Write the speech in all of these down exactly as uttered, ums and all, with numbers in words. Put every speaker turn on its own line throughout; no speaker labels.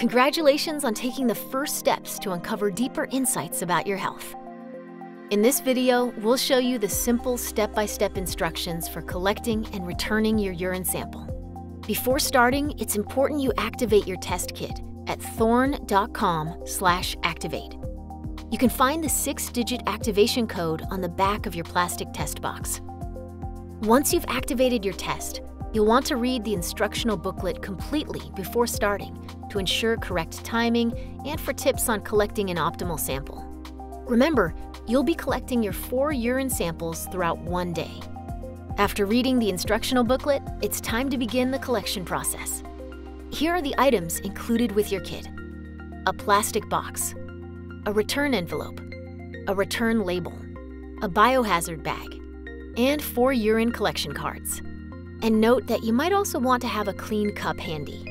Congratulations on taking the first steps to uncover deeper insights about your health. In this video, we'll show you the simple step-by-step instructions for collecting and returning your urine sample. Before starting, it's important you activate your test kit at thorne dot com slash activate. You can find the six-digit activation code on the back of your plastic test box. Once you've activated your test, you'll want to read the instructional booklet completely before starting to ensure correct timing and for tips on collecting an optimal sample. Remember, you'll be collecting your four urine samples throughout one day. After reading the instructional booklet, it's time to begin the collection process. Here are the items included with your kit: a plastic box, a return envelope, a return label, a biohazard bag, and four urine collection cards. And note that you might also want to have a clean cup handy.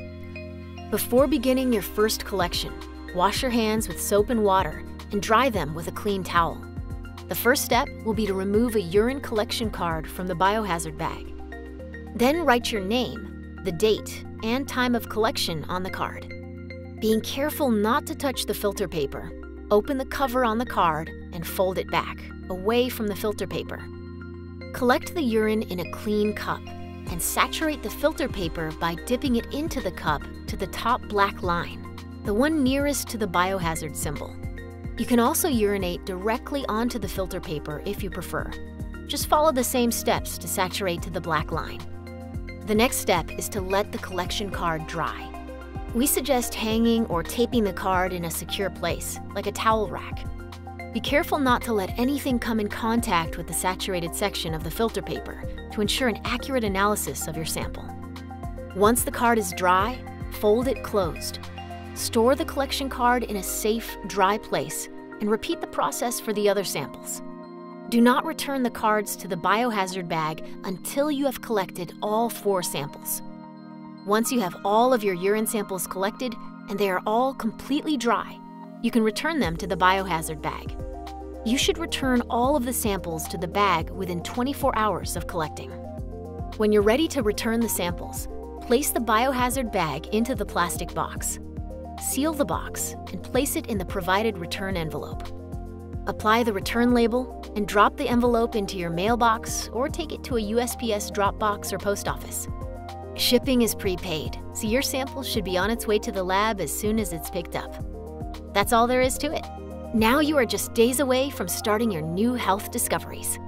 Before beginning your first collection, wash your hands with soap and water and dry them with a clean towel. The first step will be to remove a urine collection card from the biohazard bag. Then write your name, the date, and time of collection on the card. Being careful not to touch the filter paper, open the cover on the card and fold it back, away from the filter paper. Collect the urine in a clean cup and saturate the filter paper by dipping it into the cup to the top black line, the one nearest to the biohazard symbol. You can also urinate directly onto the filter paper if you prefer. Just follow the same steps to saturate to the black line. The next step is to let the collection card dry. We suggest hanging or taping the card in a secure place, like a towel rack. Be careful not to let anything come in contact with the saturated section of the filter paper to ensure an accurate analysis of your sample. Once the card is dry, fold it closed. Store the collection card in a safe, dry place and repeat the process for the other samples. Do not return the cards to the biohazard bag until you have collected all four samples. Once you have all of your urine samples collected and they are all completely dry, you can return them to the biohazard bag. You should return all of the samples to the bag within twenty-four hours of collecting. When you're ready to return the samples, place the biohazard bag into the plastic box. Seal the box and place it in the provided return envelope. Apply the return label and drop the envelope into your mailbox or take it to a U S P S drop box or post office. Shipping is prepaid, so your sample should be on its way to the lab as soon as it's picked up. That's all there is to it. Now you are just days away from starting your new health discoveries.